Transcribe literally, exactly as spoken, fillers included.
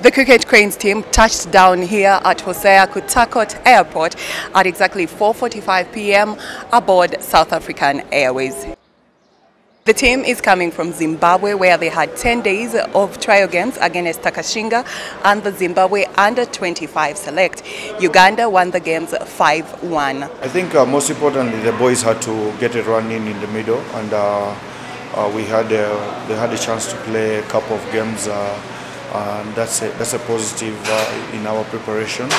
The Cricket Cranes team touched down here at Hosea Kutakot Airport at exactly four forty-five p m aboard South African Airways. The team is coming from Zimbabwe, where they had ten days of trial games against Takashinga and the Zimbabwe under twenty-five select. Uganda won the games five one. I think uh, most importantly, the boys had to get a run in in the middle, and uh, uh, we had uh, they had a chance to play a couple of games, uh, and that's a, that's a positive uh, in our preparation.